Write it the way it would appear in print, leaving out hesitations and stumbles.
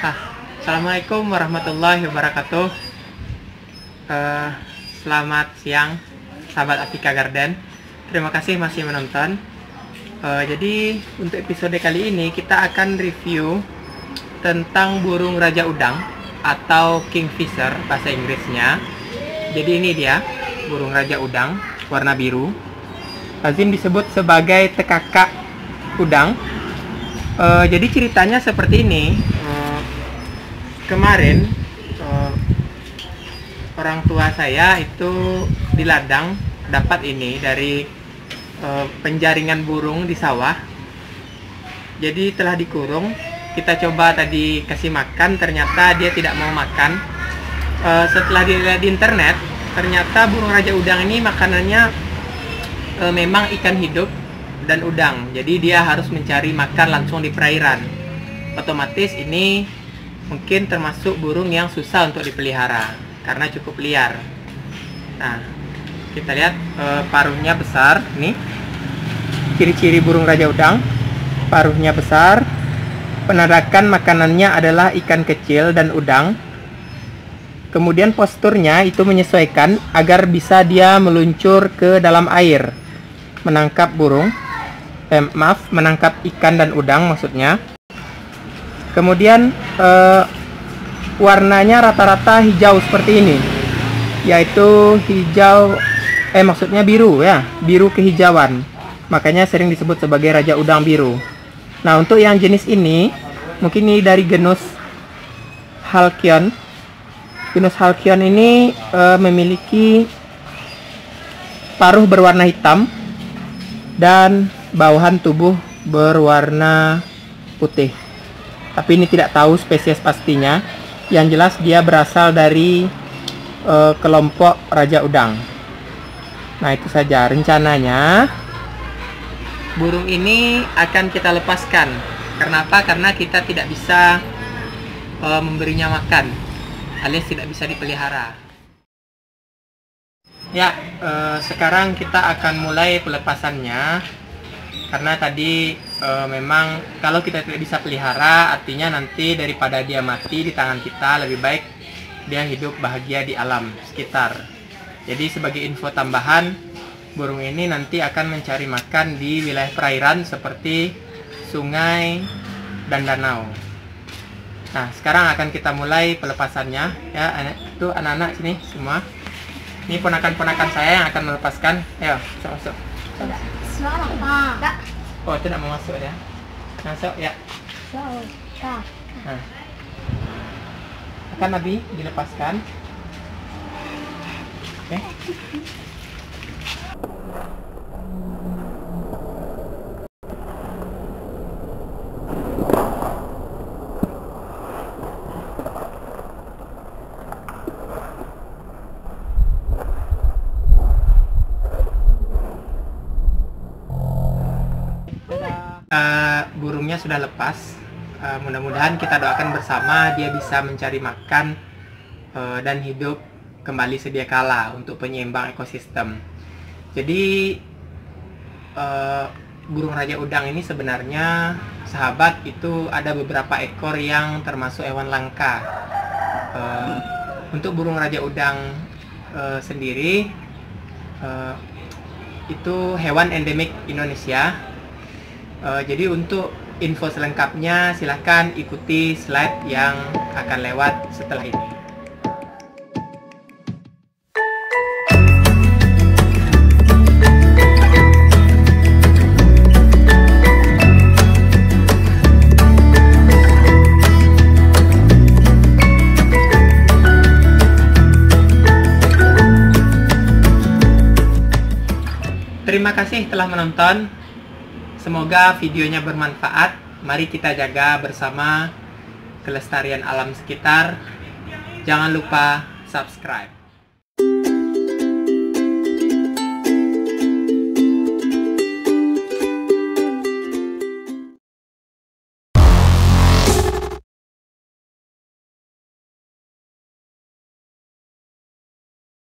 Assalamualaikum warahmatullahi wabarakatuh. Selamat siang, sahabat Afrika Garden. Terima kasih masih menonton. Jadi untuk episode kali ini kita akan review tentang burung raja udang atau kingfisher bahasa Inggrisnya. Jadi ini dia burung raja udang warna biru. Lazim disebut sebagai tekakak udang. Jadi ceritanya seperti ini. Kemarin orang tua saya itu di ladang dapat ini dari penjaringan burung di sawah. Jadi telah dikurung. Kita coba tadi kasih makan, ternyata dia tidak mau makan. Setelah dilihat di internet, ternyata burung raja udang ini makanannya memang ikan hidup dan udang. Jadi dia harus mencari makan langsung di perairan. Otomatis ini mungkin termasuk burung yang susah untuk dipelihara karena cukup liar. Nah, kita lihat paruhnya besar. Nih ciri-ciri burung raja udang, paruhnya besar. Penadakan makanannya adalah ikan kecil dan udang. Kemudian posturnya itu menyesuaikan agar bisa dia meluncur ke dalam air menangkap burung. Menangkap ikan dan udang maksudnya. Kemudian warnanya rata-rata hijau seperti ini, yaitu hijau, maksudnya biru ya, biru kehijauan. Makanya sering disebut sebagai raja udang biru. Nah, untuk yang jenis ini, mungkin ini dari genus Halcyon. Genus Halcyon ini memiliki paruh berwarna hitam dan bawahan tubuh berwarna putih. Tapi ini tidak tahu spesies pastinya. Yang jelas dia berasal dari kelompok raja udang. Nah, itu saja rencananya. Burung ini akan kita lepaskan. Kenapa? Karena kita tidak bisa memberinya makan, alias tidak bisa dipelihara. Ya, sekarang kita akan mulai pelepasannya. Karena tadi memang kalau kita tidak bisa pelihara, artinya nanti daripada dia mati di tangan kita, lebih baik dia hidup bahagia di alam sekitar. Jadi sebagai info tambahan, burung ini nanti akan mencari makan di wilayah perairan seperti sungai dan danau. Nah, sekarang akan kita mulai pelepasannya. Ya, itu anak-anak sini semua. Ini ponakan-ponakan saya yang akan melepaskan. Ayo, masuk. Oh, itu tidak mau masuk ya. Masuk ya. Nah. Akan Nabi dilepaskan. Oke. Burungnya sudah lepas. Mudah-mudahan kita doakan bersama dia bisa mencari makan dan hidup kembali sedia kala untuk penyeimbang ekosistem. Jadi burung raja udang ini sebenarnya sahabat itu ada beberapa ekor yang termasuk hewan langka. Untuk burung raja udang sendiri itu hewan endemik Indonesia. Jadi untuk info selengkapnya silahkan ikuti slide yang akan lewat setelah ini. Terima kasih telah menonton. Semoga videonya bermanfaat. Mari kita jaga bersama kelestarian alam sekitar. Jangan lupa subscribe.